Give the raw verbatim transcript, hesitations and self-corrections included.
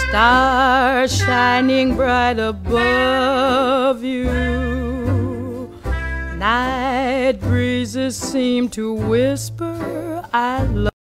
Stars shining bright above you. Night breezes seem to whisper, I love you.